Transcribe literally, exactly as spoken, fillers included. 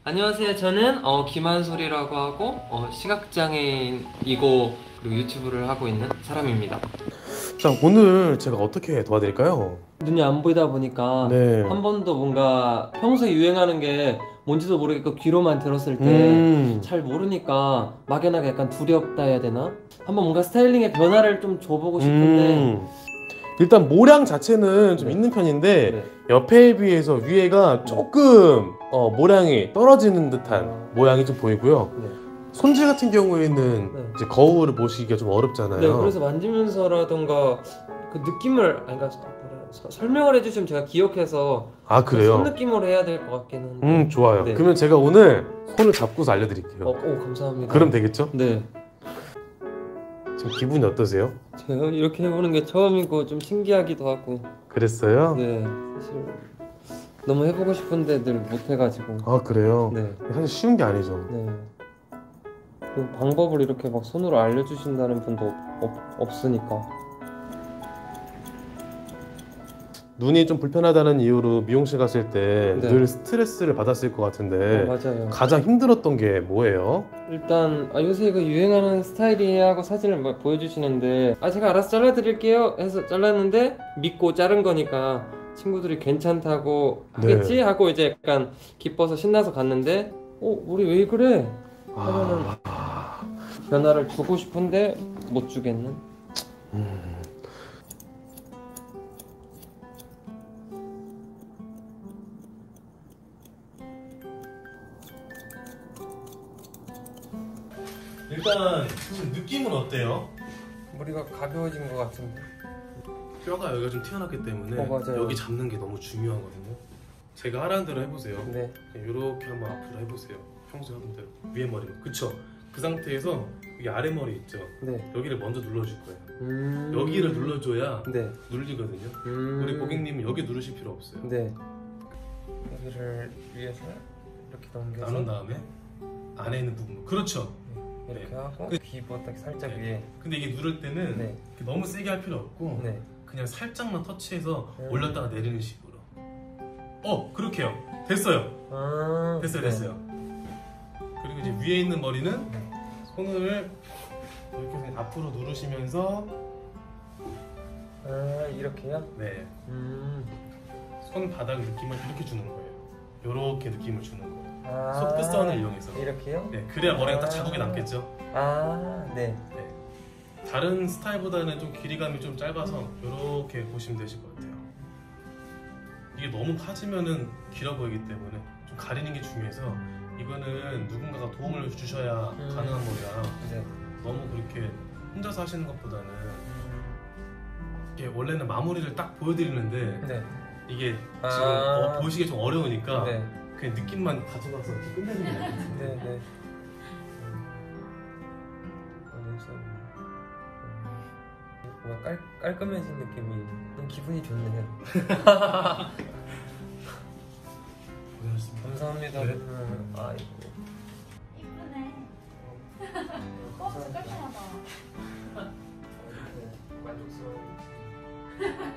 안녕하세요. 저는 어, 김한솔이라고 하고 어, 시각장애인이고 그리고 유튜브를 하고 있는 사람입니다. 자, 오늘 제가 어떻게 도와드릴까요? 눈이 안 보이다 보니까 네. 한 번도 뭔가 평소에 유행하는 게 뭔지도 모르겠고 귀로만 들었을 때 음, 잘 모르니까 막연하게 약간 두렵다 해야 되나? 한번 뭔가 스타일링의 변화를 좀 줘보고 싶은데 음. 일단 모량 자체는 좀 네. 있는 편인데 네. 옆에에 비해서 위에가 조금 어, 모량이 떨어지는 듯한 아. 모양이 좀 보이고요. 네. 손질 같은 경우에는 네. 이제 거울을 보시기가 좀 어렵잖아요. 네, 그래서 만지면서라던가 그 느낌을 아니 그러니까 뭐라, 서- 설명을 해주시면 제가 기억해서 아, 그 그래요? 손 느낌으로 해야 될 것 같긴 한데. 음, 좋아요. 네. 그러면 제가 오늘 손을 잡고서 알려드릴게요. 어, 오, 감사합니다. 그럼 되겠죠? 네. 지금 기분이 어떠세요? 제가 이렇게 해보는 게 처음이고 좀 신기하기도 하고. 그랬어요? 네, 사실 너무 해보고 싶은데 늘 못해가지고. 아, 그래요? 네, 사실 쉬운 게 아니죠. 네. 그 방법을 이렇게 막 손으로 알려주신다는 분도 없, 없으니까. 눈이 좀 불편하다는 이유로 미용실 갔을 때 네. 늘 스트레스를 받았을 것 같은데 어, 맞아요. 가장 힘들었던 게 뭐예요? 일단 아, 요새 이거 유행하는 스타일이에요 하고 사진을 막 보여주시는데 아 제가 알아서 잘라드릴게요 해서 잘랐는데 믿고 자른 거니까 친구들이 괜찮다고 하겠지 네. 하고 이제 약간 기뻐서 신나서 갔는데 어 우리 왜 그래 하면은 아, 변화를 주고 싶은데 못 주겠는. 음. 일단 느낌은 어때요? 머리가 가벼워진 것 같은데. 뼈가 여기가 좀 튀어났기 때문에 어, 맞아요. 여기 잡는 게 너무 중요하거든요. 제가 하라는 대로 해보세요. 네. 이렇게 한번 앞으로 해보세요. 평소에 하던 대로 위에 머리만. 그쵸? 그 상태에서 여기 아래 머리 있죠? 네. 여기를 먼저 눌러줄 거예요. 음... 여기를 눌러줘야 네. 눌리거든요. 음... 우리 고객님은 여기 누르실 필요 없어요. 네. 여기를 위에서 이렇게 넘겨서 나눈 다음에 안에 있는 부분. 그렇죠. 이렇게 네. 하고 그- 귀보다 살짝 네. 위에. 근데 이게 누를 때는 네. 이렇게 너무 세게 할 필요 없고 네. 그냥 살짝만 터치해서 음. 올렸다가 내리는 식으로. 어, 그렇게요. 됐어요. 아, 됐어요, 네. 됐어요. 그리고 이제 위에 있는 머리는 네. 손을 이렇게 그냥 앞으로 누르시면서 아, 이렇게요? 네, 음. 손바닥 느낌을 이렇게 주는 거예요. 이렇게 느낌을 주는 거예요. 아, 손끝선을 이용해서. 이렇게요? 네, 그래야 머리가 딱 아. 자국이 남겠죠. 아, 네. 네. 다른 스타일보다는 좀 길이감이 좀 짧아서 이렇게 보시면 되실 것 같아요. 이게 너무 파지면은 길어 보이기 때문에 좀 가리는 게 중요해서 이거는 누군가가 도움을 주셔야 음. 가능한 거라 네. 너무 그렇게 혼자서 하시는 것보다는 이게 원래는 마무리를 딱 보여드리는데 네. 이게 지금 아. 어, 보시기 좀 어려우니까 네. 그냥 느낌만 가져가서 이렇게 끝내는 거예요. 네, 네. 어, 눈썹. 뭔가 깔, 깔끔해진 느낌이 좀 기분이 좋네요. 고생하셨습니다. 감사합니다. 네. 음, 아이고. 이쁘네. 어, 깔끔하다. 만족스러워.